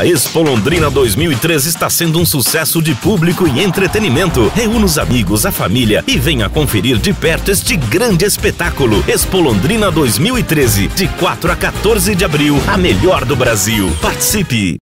A Expo Londrina 2013 está sendo um sucesso de público e entretenimento. Reúna os amigos, a família e venha conferir de perto este grande espetáculo. Expo Londrina 2013, de 4 a 14 de abril, a melhor do Brasil. Participe!